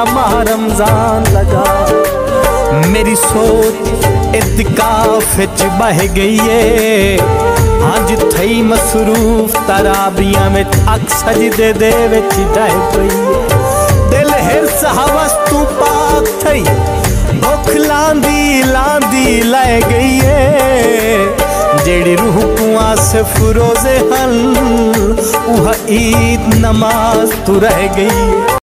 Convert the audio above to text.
मेरा माह रमजान लगा। मेरी सोच इत्तिकाफ विच बह गई है, अज थई मसरूफ तराबियां में अक सजदे दे विच ढह पई। दिल हिरस हवस तू पाक थई, भुख लांदी लांदी लै गई है। जेड़ी रूह को आसिफ रोजे हल उह ईद नमाज तू रह गई।